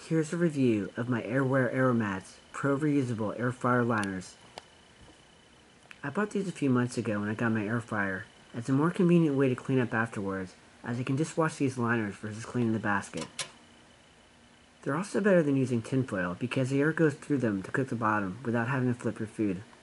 Here's a review of my Airware Aeromats Pro Reusable Air Fryer Liners. I bought these a few months ago when I got my air fryer. It's a more convenient way to clean up afterwards, as you can just wash these liners versus cleaning the basket. They're also better than using tinfoil because the air goes through them to cook the bottom without having to flip your food.